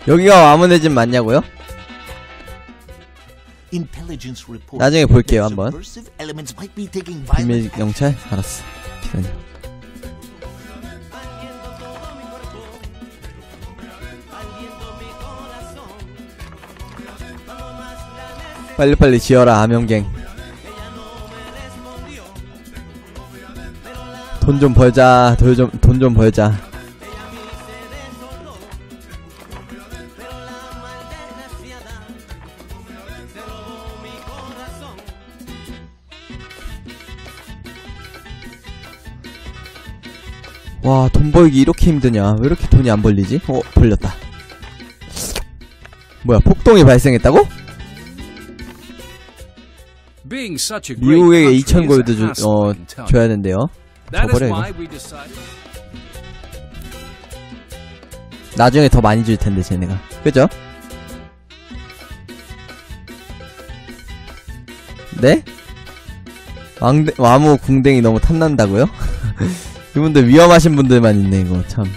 여기가 와문의 집 맞냐고요? 나중에 볼게요 한번. 비밀 경찰? 알았어. 기다려. 빨리빨리 지어라 암영갱. 돈 좀 벌자. 돈 좀 벌자. 와, 돈 벌기 이렇게 힘드냐? 왜 이렇게 돈이 안 벌리지? 벌렸다. 뭐야, 폭동이 발생했다고? 미국에게 2,000골드 줘야 된대요. 줘버려 이거. 나중에 더 많이 줄 텐데 쟤네가. 그죠? 네? 와무 궁뎅이 너무 탐난다고요? 이분들 위험하신 분들만 있네 이거 참.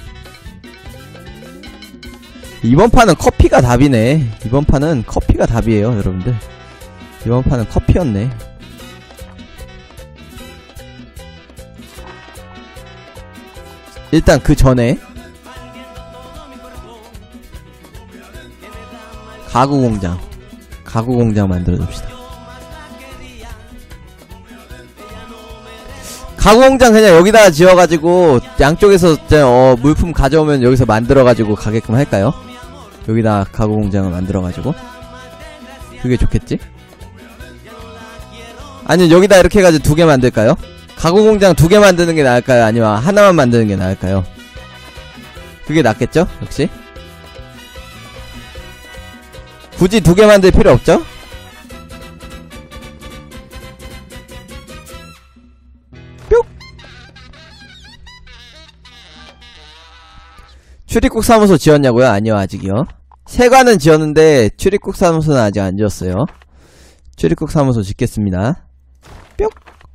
이번 판은 커피가 답이네. 이번 판은 커피가 답이에요 여러분들. 이번 판은 커피였네. 일단 그 전에 가구공장 만들어줍시다. 가구공장 그냥 여기다가 지어가지고 양쪽에서 물품 가져오면 여기서 만들어가지고 가게끔 할까요? 여기다 가구공장을 만들어가지고 그게 좋겠지? 아니면 여기다 이렇게 해가지고 2개 만들까요? 가구공장 2개 만드는 게 나을까요? 아니면 하나만 만드는 게 나을까요? 그게 낫겠죠? 역시 굳이 2개 만들 필요 없죠? 뿅! 출입국 사무소 지었냐고요? 아니요 아직이요. 세관은 지었는데 출입국 사무소는 아직 안 지었어요. 출입국 사무소 짓겠습니다. 뿅!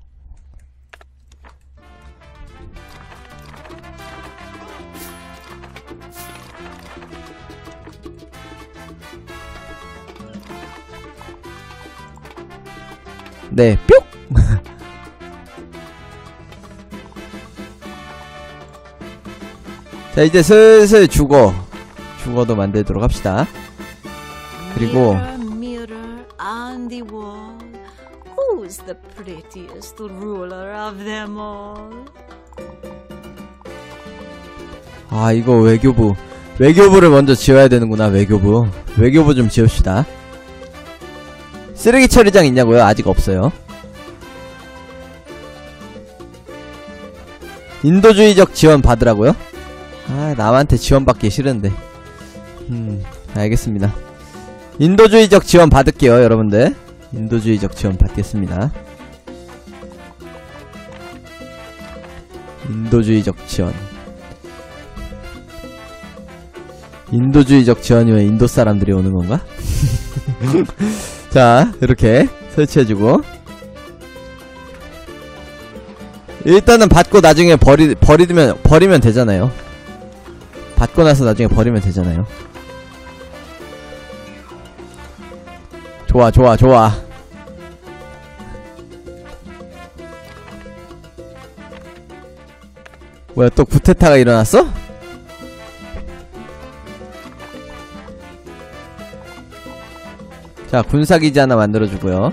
네, 뿅! 자, 이제 슬슬 주거도 만들도록 합시다. 그리고 아, 이거 외교부를 먼저 지어야 되는구나. 외교부 좀 지읍시다. 쓰레기 처리장 있냐고요? 아직 없어요. 인도주의적 지원 받으라고요? 아, 남한테 지원 받기 싫은데. 알겠습니다. 인도주의적 지원 받을게요, 여러분들. 인도주의적 지원 받겠습니다. 인도주의적 지원이면 인도 사람들이 오는 건가? 자, 이렇게 설치해주고. 일단은 받고 나중에 버리면 되잖아요. 받고 나서 나중에 버리면 되잖아요. 좋아. 뭐야, 또 구테타가 일어났어? 자, 군사기지 하나 만들어주고요.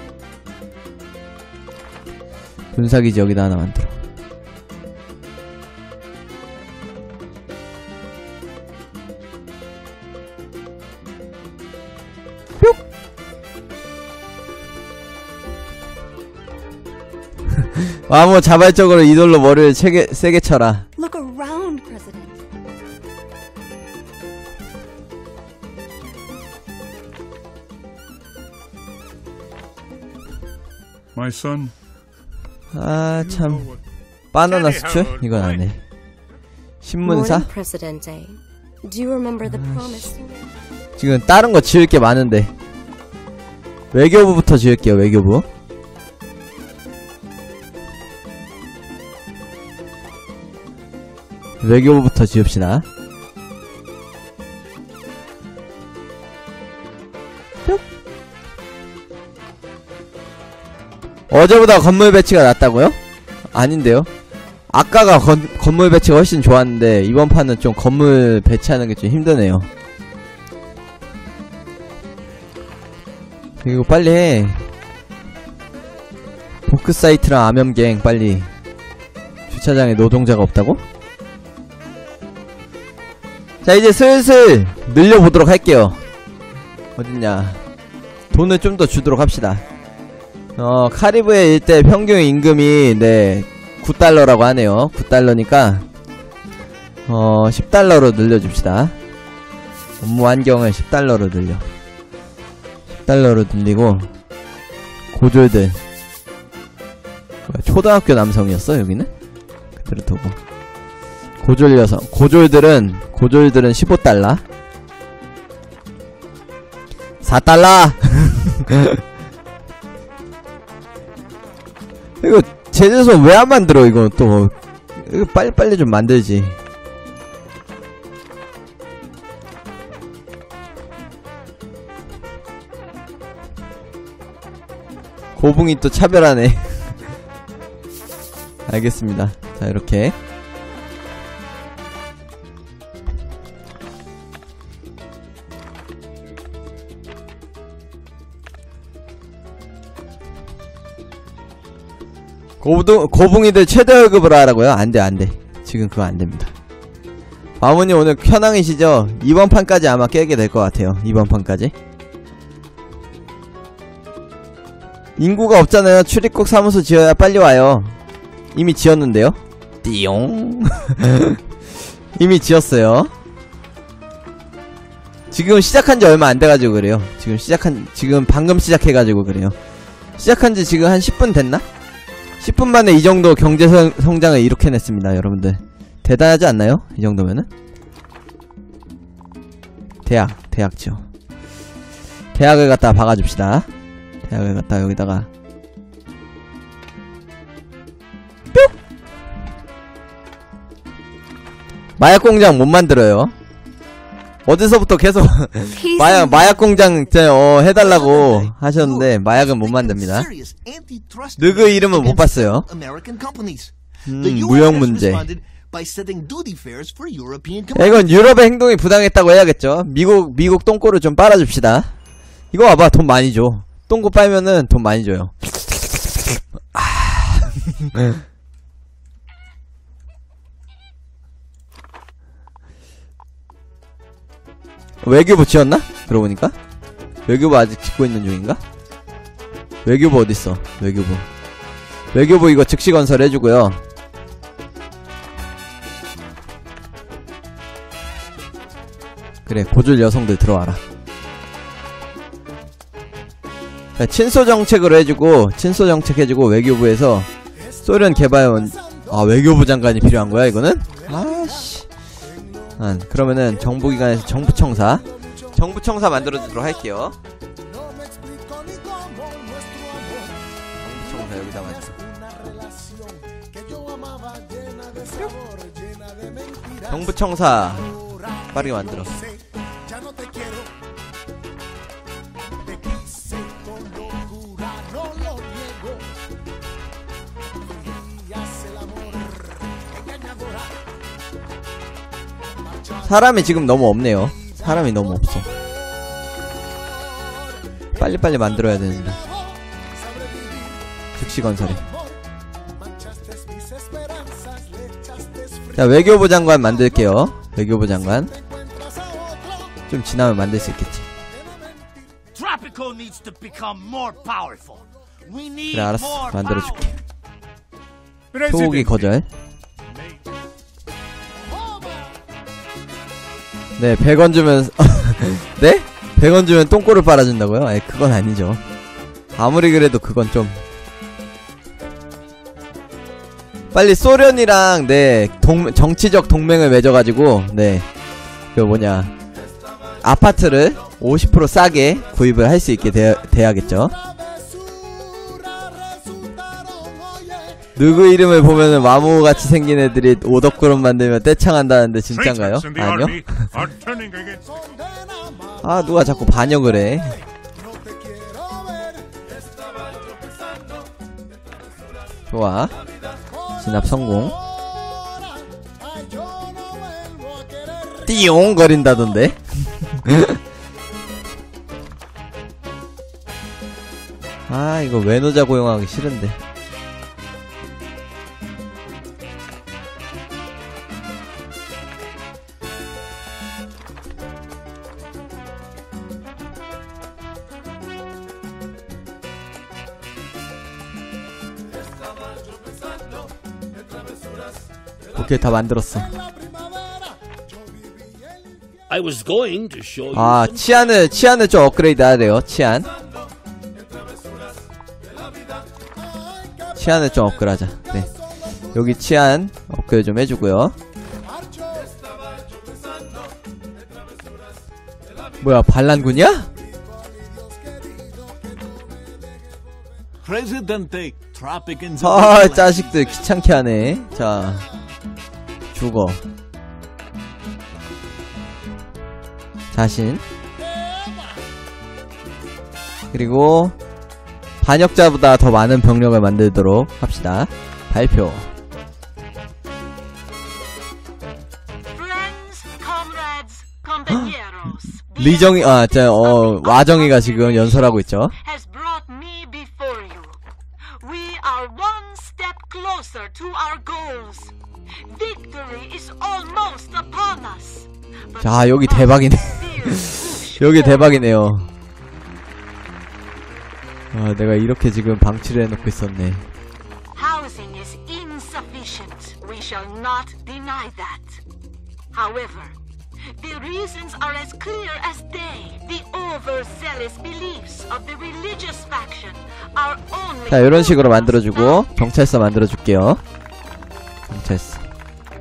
군사기지 여기다 하나 만들어. 뿅! 와뭐 자발적으로 이돌로 머리를 세게 쳐라. Look around, President. My son. 아, 참. 바나나 수출? 이건 안 해. 신문사? 지금 다른 거 지을 게 많은데. 외교부부터 지을게요, 외교부. 외교부부터 지읍시다. 어제보다 건물 배치가 낫다고요? 아닌데요. 아까가 건물 배치가 훨씬 좋았는데 이번 판은 좀 건물 배치하는 게 좀 힘드네요. 이거 빨리 해. 보크사이트랑 암염갱 빨리. 주차장에 노동자가 없다고? 자, 이제 슬슬 늘려보도록 할게요. 어딨냐. 돈을 좀 더 주도록 합시다. 카리브해 일대 평균 임금이, 네, 9달러라고 하네요. 9달러니까, 10달러로 늘려줍시다. 업무 환경을 10달러로 늘려. 10달러로 늘리고, 고졸들. 초등학교 남성이었어, 여기는? 그대로 두고. 고졸 여성. 고졸들은 15달러. 4달러! 이거, 제재소 왜 안 만들어, 이거 또. 이거 빨리빨리 좀 만들지. 고붕이 또 차별하네. 알겠습니다. 자, 이렇게. 고붕이들 최대 월급을 하라고요? 안돼, 안돼. 지금 그거 안됩니다. 마모님 오늘 현황이시죠? 이번 판까지 아마 깨게 될 것 같아요. 이번 판까지. 인구가 없잖아요. 출입국 사무소 지어야 빨리 와요. 이미 지었는데요? 띠용. 이미 지었어요. 지금 시작한지 얼마 안 돼가지고 그래요. 지금 방금 시작해가지고 그래요. 시작한지 지금 한 10분 됐나? 10분 만에 이 정도 경제 성장을 이렇게 냈습니다, 여러분들. 대단하지 않나요? 이 정도면은? 대학죠. 대학을 갖다 박아줍시다. 대학을 갖다 여기다가. 뿅! 마약 공장 못 만들어요. 어디서부터 계속 마약 공장 해달라고 하셨는데 마약은 못 만듭니다. 느그 이름은 못 봤어요. 무역 문제. 이건 유럽의 행동이 부당했다고 해야겠죠. 미국 똥꼬를 좀 빨아줍시다. 이거 봐봐, 돈 많이 줘. 똥꼬 빨면은 돈 많이 줘요. 외교부 지었나? 그러고 보니까? 외교부 아직 짓고 있는 중인가? 외교부 어딨어? 외교부 이거 즉시 건설 해주고요. 그래, 고졸 여성들 들어와라. 자, 친소 정책으로 해주고, 외교부에서 소련 개발원, 외교부 장관이 필요한 거야, 이거는? 아씨. 그러면은 정부기관에서 정부청사 만들어주도록 할게요. 정부청사 여기다가 정부청사 빠르게 만들어. 사람이 지금 너무 없네요. 사람이 너무 없어. 빨리빨리 만들어야 되는데. 즉시 건설해. 자, 외교부 장관 만들게요. 외교부 장관. 좀 지나면 만들 수 있겠지. 그래, 알았어. 만들어줄게. 소고기 거절. 네, 100원 주면 네? 100원 주면 똥꼬를 빨아준다고요? 아니, 그건 아니죠. 아무리 그래도 그건 좀 빨리 소련이랑 네 정치적 동맹을 맺어가지고 네 그 뭐냐 아파트를 50% 싸게 구입을 할 수 있게 돼야겠죠. 누구 이름을 보면은 마모같이 생긴 애들이 오덕구름 만들면 떼창한다는데 진짠가요? 아니요? 아, 누가 자꾸 반역을 해. 좋아. 진압 성공. 띠용 거린다던데. 아, 이거 외노자 고용하기 싫은데. 오케이, 다 만들었어. I was going to show you 아, some 치안을 좀 업그레이드 해야 돼요. 치안을 좀 업그레이드 하자. 네. 여기 치안 업그레이드 좀 해주고요. 뭐야, 반란군이야? Presidente, traffic in 아, 자식들 귀찮게 하네. 자, 죽어. 자신. 그리고 반역자보다 더 많은 병력을 만들도록 합시다. 발표. Friends, comrades, compañeros. 리정이, 와정이가 지금 연설하고 있죠. has brought me before you. We are one step closer to our goals. Victory is almost upon us. But 자, 여기 대박이네. still push 여기 forward. 대박이네요. 아, 내가 이렇게 지금 방치를 해놓고 있었네. Housing is insufficient. We shall not deny that. However, the reasons are as clear as day. The overzealous beliefs of the religious faction are only. 자, 이런 식으로 만들어주고 경찰서 만들어줄게요. 경찰서.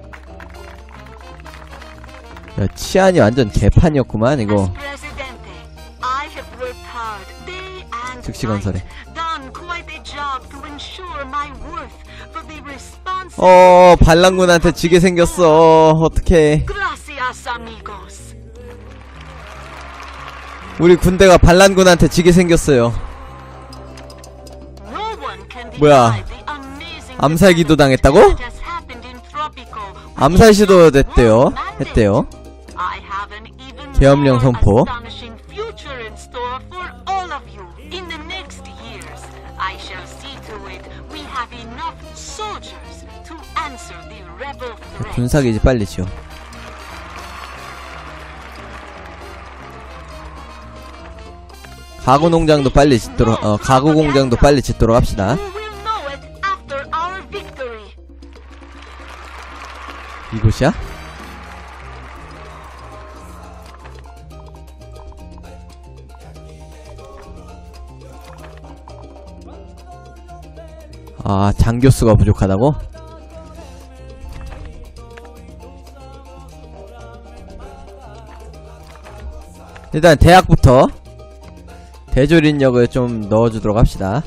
야, 치안이 완전 개판이었구만 이거. As Presidente, I have worked hard day and 즉시 night, 건설해. done quite a job to ensure my worth for the response. 반란군한테 지게 생겼어. 어떡해. Gracias, amigos. 우리 군대가 반란군한테 지게 생겼어요. No one can 뭐야, deny the amazing 암살 기도 당했다고? that has happened in Tropico. 암살 시도 했대요. I have an even 계엄령 more 선포. astonishing future in store for all of you. In the next years, I shall see to it we have enough soldiers to answer the rebel threat. 군사기지 빨리 지어. 가구 농장도 빨리 짓도록, 가구 공장도 빨리 짓도록 합시다. We will know it after our victory. 이곳이야? 아, 장교수가 부족하다고? 일단 대학부터 대졸인력을 좀 넣어주도록 합시다.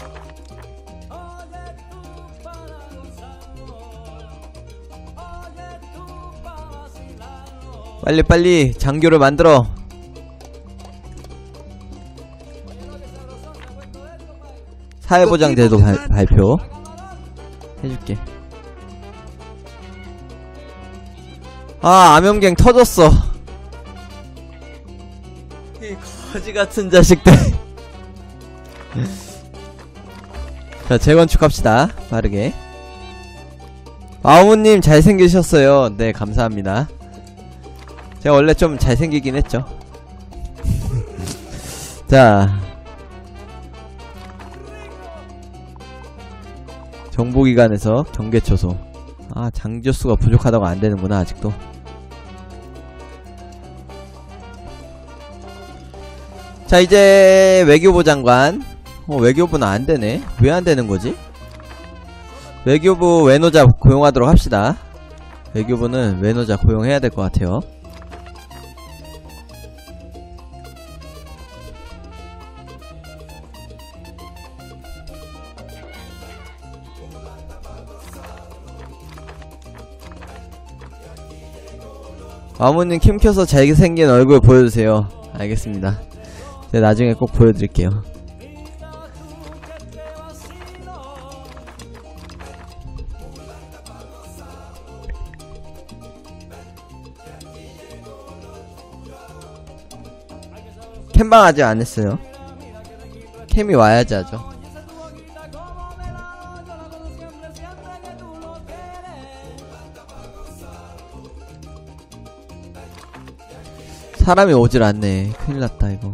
빨리빨리 장교를 만들어. 사회보장 제도 발표 해줄게. 아, 암염갱 터졌어. 이 거지같은 자식들. 자, 재건축합시다. 빠르게. 아우님 잘생기셨어요. 네, 감사합니다. 제가 원래 좀 잘생기긴 했죠. 자, 정보기관에서 경계초소. 아, 장교수가 부족하다고 안되는구나 아직도. 자, 이제 외교부 장관. 외교부는 안되네. 왜 안되는거지? 외교부 외노자 고용하도록 합시다. 외교부는 외노자 고용해야 될 것 같아요. 마무님 캠 켜서 잘생긴 얼굴 보여주세요. 알겠습니다. 제가 나중에 꼭 보여드릴게요. 캠방 아직 안 했어요. 캠이 와야지 하죠. 사람이 오질 않네. 큰일 났다, 이거.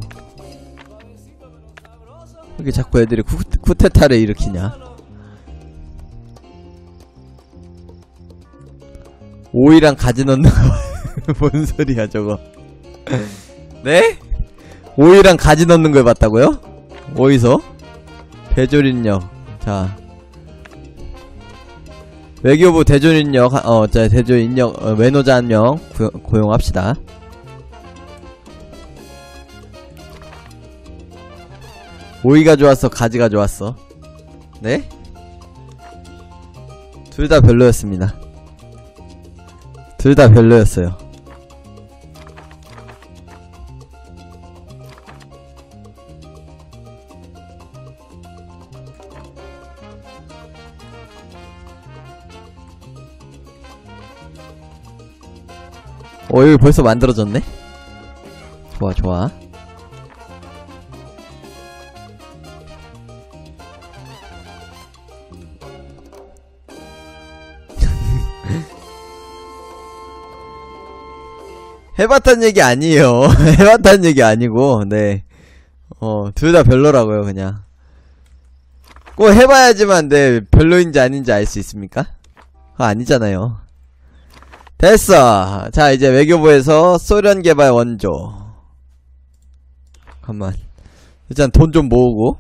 왜 이렇게 자꾸 애들이 쿠데타를 일으키냐? 오이랑 가지 넣는 거. 뭔 소리야, 저거. 네? 오이랑 가지 넣는 걸 봤다고요? 어디서? 대조린력. 자. 외교부 대조린력, 자, 대조인력, 외노자 한 명 고용합시다. 오이가 좋았어, 가지가 좋았어. 네? 둘 다 별로였습니다. 둘 다 별로였어요. 여기 벌써 만들어졌네? 좋아, 좋아. 해봤단 얘기 아니에요. 해봤단 얘기 아니고, 네. 둘 다 별로라고요, 그냥. 꼭 해봐야지만, 네, 별로인지 아닌지 알 수 있습니까? 그거 아니잖아요. 됐어. 자, 이제 외교부에서 소련 개발 원조. 잠깐만. 일단 돈 좀 모으고.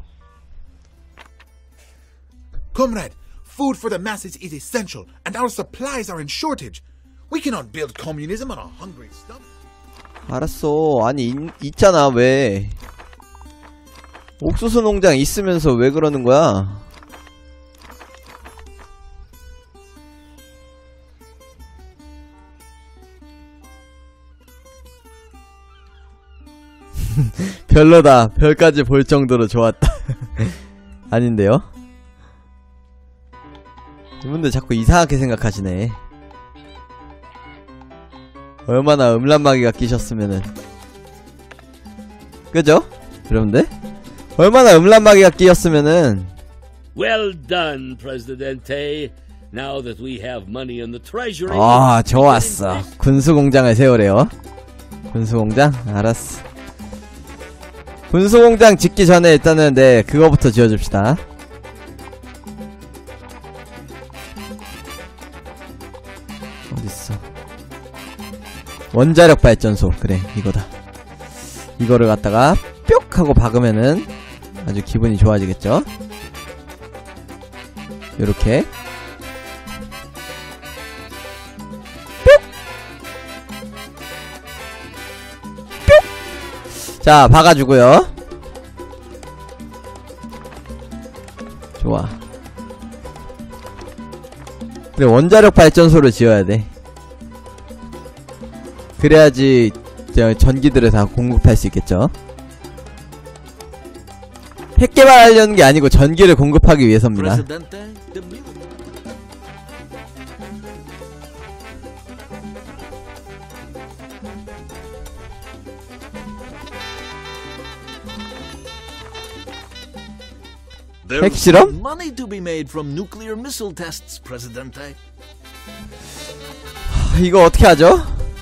Comrade, food for the masses is essential, and our supplies are in shortage. We cannot build communism on a hungry stomach. 알았어. 아니, 있잖아, 왜. 옥수수 농장 있으면서 왜 그러는 거야? 별로다. 별까지 볼 정도로 좋았다. 아닌데요? 이분들 자꾸 이상하게 생각하시네. 얼마나 음란마귀가 끼셨으면은. 그죠? 여러분들? 얼마나 음란마귀가 끼었으면은. Well done, Presidente. Now that we have money in the treasury. 아, 좋았어. 군수공장을 세우래요. 군수공장? 알았어. 군수공장 짓기 전에 일단은 네, 그거부터 지어줍시다. 어딨어. 원자력 발전소. 그래, 이거다. 이거를 갖다가 뿅 하고 박으면은 아주 기분이 좋아지겠죠? 요렇게 자, 박아주고요. 좋아. 그래, 원자력 발전소를 지어야 돼. 그래야지 전기들을 다 공급할 수 있겠죠. 핵 개발하려는 게 아니고 전기를 공급하기 위해서입니다. Presidente, the military. There's 핵실험? money to be made from nuclear missile tests, Presidente. 이거 어떻게 하죠?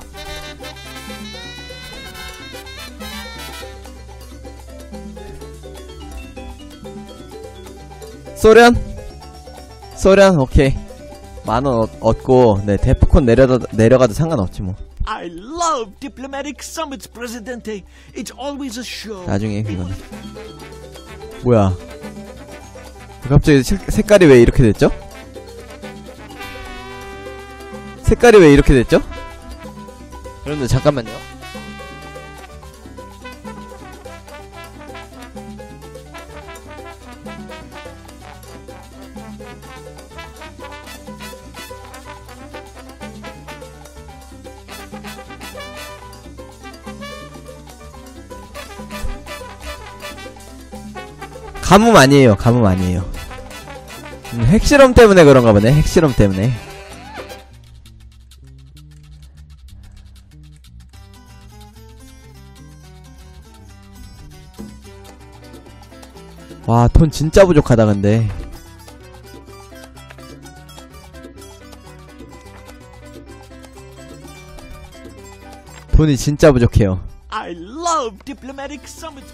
소련 오케이. 만원 얻고 네, 데프콘 내려가도 상관없지 뭐. I love diplomatic summits, Presidente. It's always a show. 나중에 이거는 뭐야? 갑자기 색깔이 왜 이렇게 됐죠? 색깔이 왜 이렇게 됐죠? 여러분들 잠깐만요. 가뭄 아니에요. 가뭄 아니에요. 핵실험 때문에 그런가 보네. 핵실험 때문에. 와, 돈 진짜 부족하다 근데. 돈이 진짜 부족해요. I love diplomatic summits.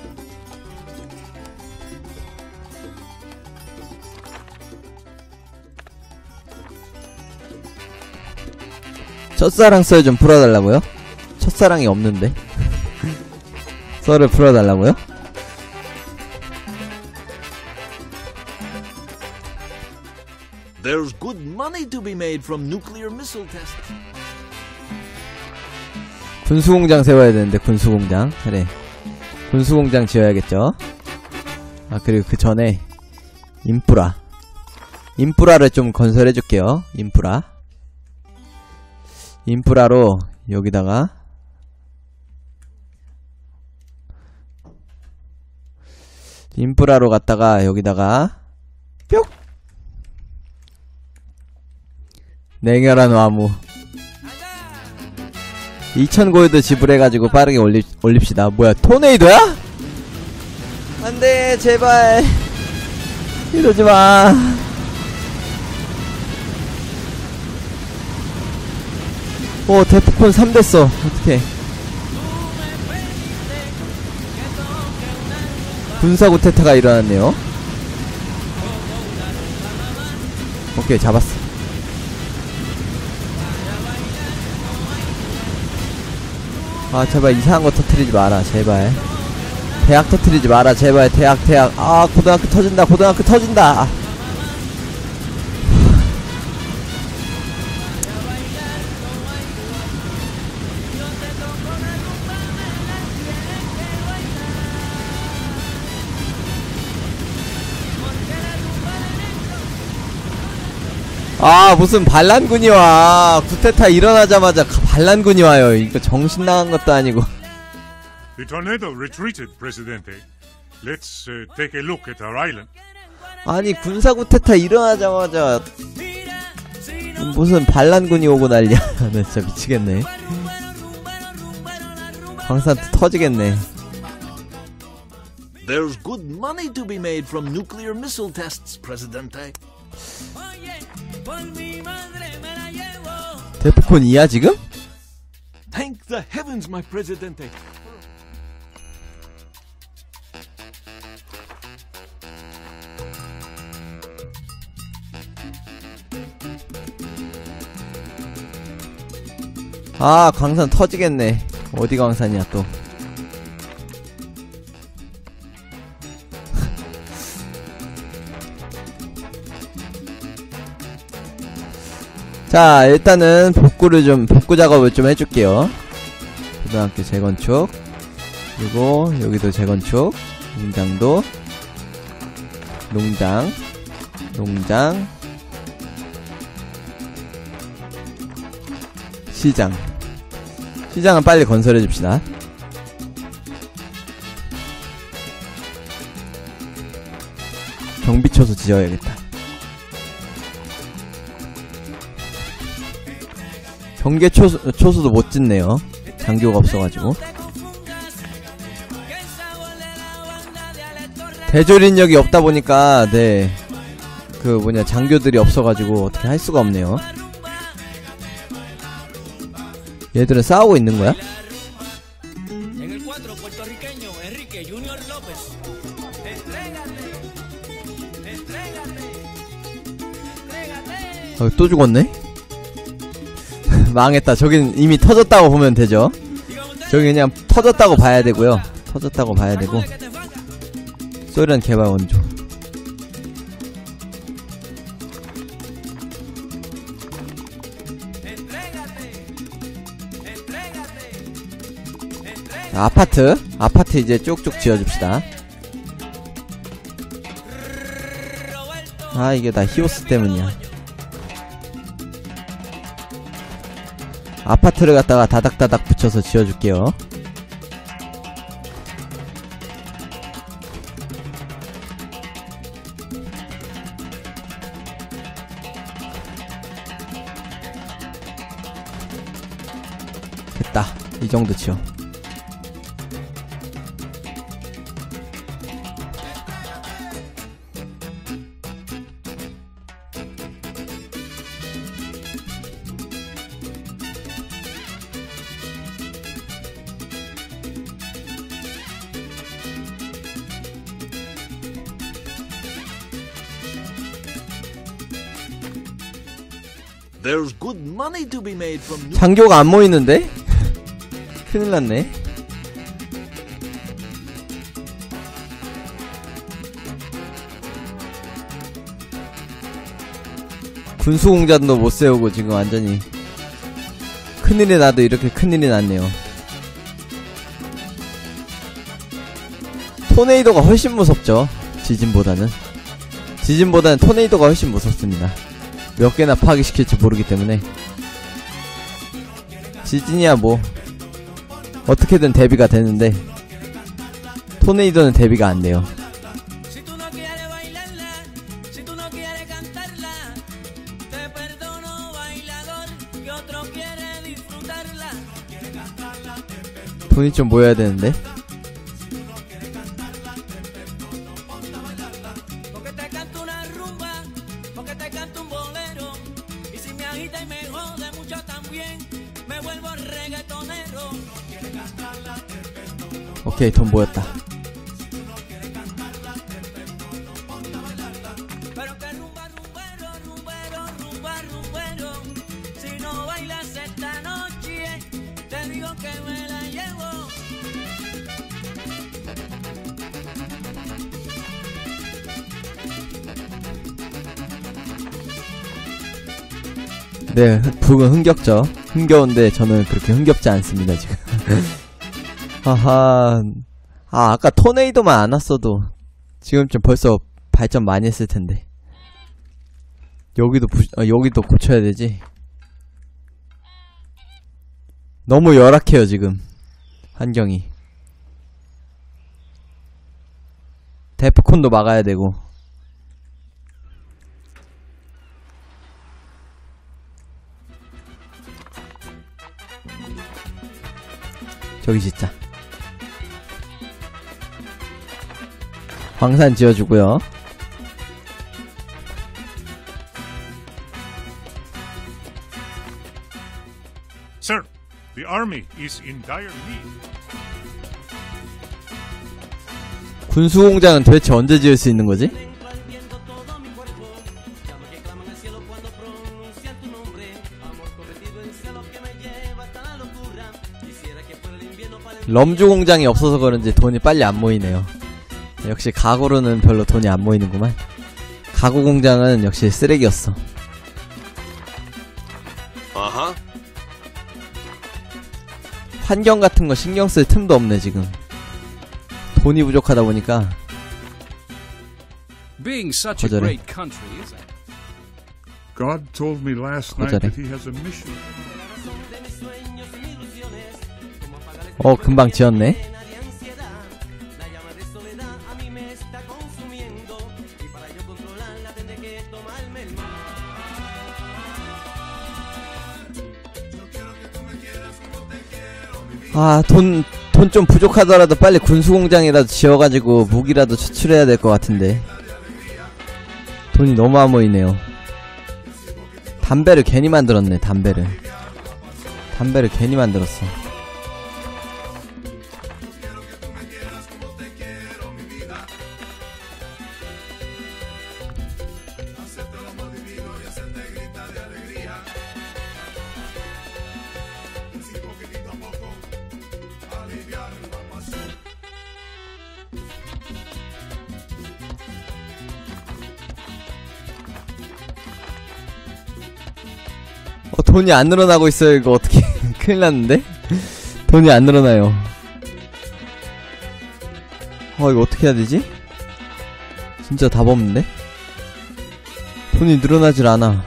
첫사랑 썰 좀 풀어달라고요? 첫사랑이 없는데. 썰을 풀어달라고요? There's good money to be made from nuclear missile tests. 군수공장 세워야 되는데, 군수공장. 그래. 군수공장 지어야겠죠. 아, 그리고 그 전에 인프라를 좀 건설해줄게요. 인프라로 여기다가 인프라로 갔다가 여기다가 뿅! 냉혈한 와무 2000골드 지불해가지고 빠르게 올립시다. 뭐야, 토네이도야? 안돼, 제발 이러지마. 데프콘 3 됐어. 어떡해. 군사구 테타가 일어났네요. 오케이, 잡았어. 아, 제발 이상한 거 터트리지 마라, 제발. 대학 터트리지 마라, 제발. 대학. 아, 고등학교 터진다. 아, 무슨 반란군이 와. 구테타 일어나자마자 반란군이 와요. 이거 정신 나간 것도 아니고. The tornado retreated, Presidente. Let's take a look at our island. 아니, 군사 구테타 일어나자마자 무슨 반란군이 오고 난리야. 나 진짜 미치겠네. 광산 터지겠네. There's good money to be made from nuclear missile tests, Presidente. 데프콘 2야 지금? Thank the heavens, my Presidente. 아, 광산 터지겠네. 어디 광산이야 또. 자, 일단은 복구 작업을 좀 해줄게요. 고등학교 재건축, 그리고 여기도 재건축, 농장도, 농장, 시장은 빨리 건설해줍시다. 경비초소 지어야겠다. 경계초소도 못 짓네요. 장교가 없어가지고. 대졸인력이 없다 보니까, 네. 장교들이 없어가지고 어떻게 할 수가 없네요. 얘들은 싸우고 있는 거야? 또 죽었네? 망했다. 저긴 이미 터졌다고 보면 되죠. 저기 그냥 터졌다고 봐야 되고요. 소련 개발 원조. 자, 아파트 이제 쭉쭉 지어줍시다. 아, 이게 다 히오스 때문이야. 아파트를 갖다가 다닥다닥 붙여서 지어줄게요. 됐다. 이 정도 지어. There's good money to be made from new. 장교가 안 모이는데? 큰일 났네. 군수공장도 못 세우고 지금 완전히 큰일이 나도 이렇게 큰일이 났네요. 토네이도가 훨씬 무섭죠. 지진보다는 토네이도가 훨씬 무섭습니다. 몇 개나 파괴시킬지 모르기 때문에. 지진이야 뭐 어떻게든 대비가 되는데 토네이도는 대비가 안 돼요. 돈이 좀 모여야 되는데. 오케이, 돈 모였다. 네, 북은 흥겹죠. 흥겨운데 저는 그렇게 흥겹지 않습니다 지금. 하하. 아, 아까 토네이도만 안 왔어도 지금쯤 벌써 발전 많이 했을 텐데. 여기도 고쳐야 되지. 너무 열악해요 지금 환경이. 데프콘도 막아야 되고. 저기 진짜 광산 지어주고요. Sir, the army is in dire need. 군수공장은 도대체 언제 지을 수 있는 거지? 럼주 공장이 없어서 그런지 돈이 빨리 안 모이네요. 역시 가구로는 별로 돈이 안 모이는구만. 가구 공장은 역시 쓰레기였어. 환경 같은 거 신경 쓸 틈도 없네 지금. 돈이 부족하다 보니까. Being such a great country, is it? God told me last night that he has a mission. 금방 지었네. 아, 돈 좀 부족하더라도 빨리 군수공장이라도 지어가지고 무기라도 추출해야 될 것 같은데. 돈이 너무 안 모이네요. 담배를 괜히 만들었네. 담배를 괜히 만들었어. 돈이 안 늘어나고 있어요. 이거 어떻게 큰일 났는데? 돈이 안 늘어나요. 이거 어떻게 해야 되지? 진짜 답 없는데? 돈이 늘어나질 않아.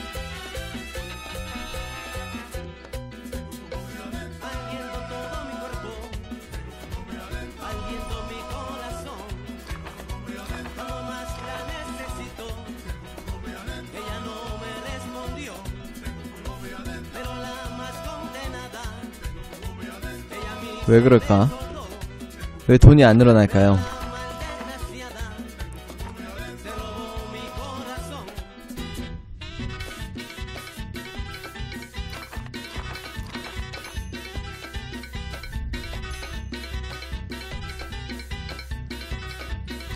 왜 그럴까? 왜 돈이 안 늘어날까요?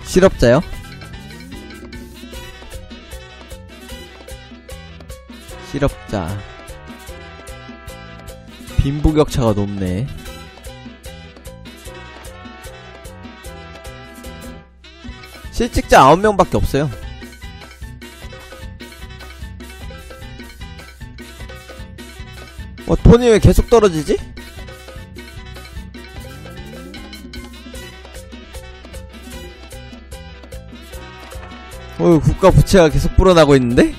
실업자요? 실업자. 빈부격차가 높네. 실직자 9명밖에 없어요. 돈이 왜 계속 떨어지지? 국가 부채가 계속 불어나고 있는데?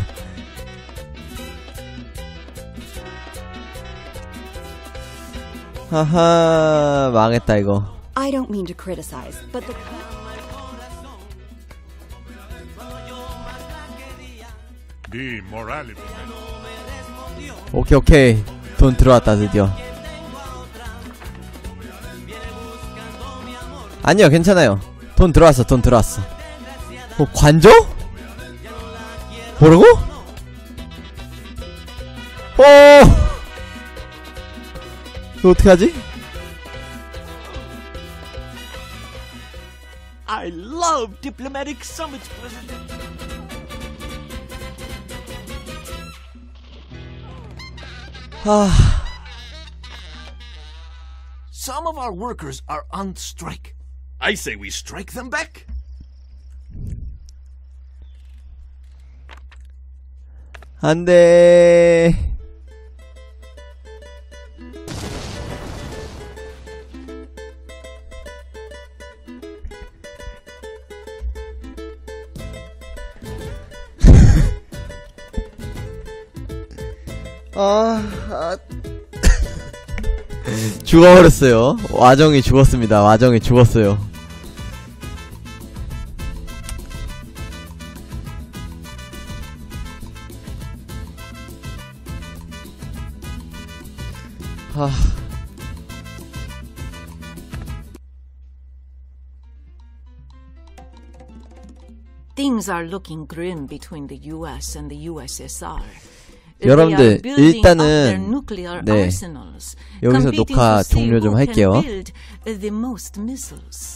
하하, 망했다 이거. I don't mean to criticize, but the Di morale. 오케이. 돈 들어왔다 드디어. 아니요, 괜찮아요. 돈 들어왔어. 관저? 뭐라고? 이거 어떡하지? I love diplomatic summits, President. Some of our workers are on strike. I say we strike them back. 안돼. 죽어버렸어요. 와정이 죽었습니다. 와정이 죽었어요. Things are looking grim between the US and the USSR. 여러분들 일단은 네, 여기서 녹화 종료 좀 할게요. The most missiles.